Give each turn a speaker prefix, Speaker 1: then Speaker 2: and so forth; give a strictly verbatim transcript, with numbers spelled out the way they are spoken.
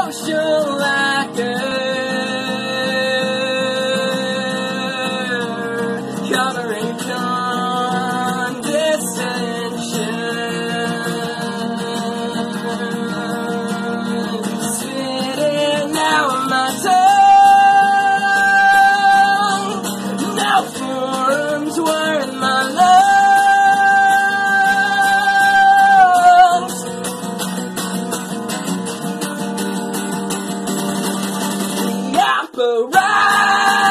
Speaker 1: social lacquer, coloring condescension, spitting out my tongue, now forums were in my lungs. The apparatus